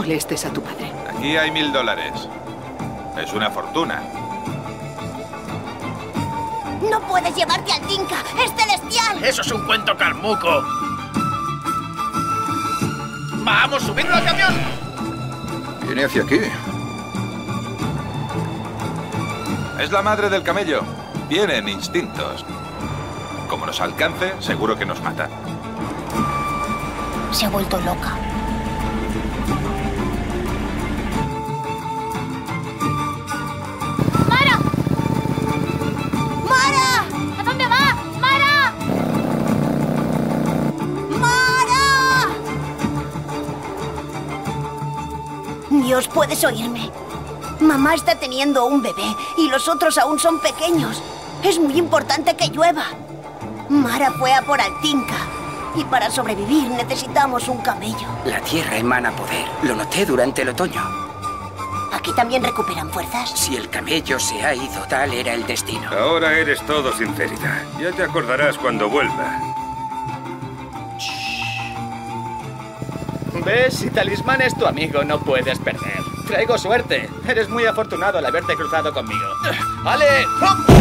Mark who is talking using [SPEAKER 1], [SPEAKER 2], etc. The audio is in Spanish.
[SPEAKER 1] molestes a tu padre.
[SPEAKER 2] Aquí hay $1000. Es una fortuna.
[SPEAKER 3] ¡No puedes llevarte al Tinka! ¡Es celestial!
[SPEAKER 4] ¡Eso es un cuento carmuco! ¡Vamos, subidlo al camión!
[SPEAKER 5] Viene hacia aquí.
[SPEAKER 2] Es la madre del camello. Tienen instintos. Como nos alcance, seguro que nos mata.
[SPEAKER 3] Se ha vuelto loca. ¡Mara! ¡Mara! ¿A dónde va? ¡Mara! ¡Mara! Dios, puedes oírme. Mamá está teniendo un bebé y los otros aún son pequeños. Es muy importante que llueva. Mara fue a por Altinka. Y para sobrevivir necesitamos un camello.
[SPEAKER 6] La tierra emana poder. Lo noté durante el otoño.
[SPEAKER 3] ¿Aquí también recuperan fuerzas?
[SPEAKER 6] Si el camello se ha ido, tal era el destino.
[SPEAKER 7] Ahora eres todo sinceridad. Ya te acordarás cuando vuelva.
[SPEAKER 4] ¿Ves? Si Talismán es tu amigo, no puedes perder. Traigo suerte. Eres muy afortunado al haberte cruzado conmigo. ¡Ale! ¡Hop!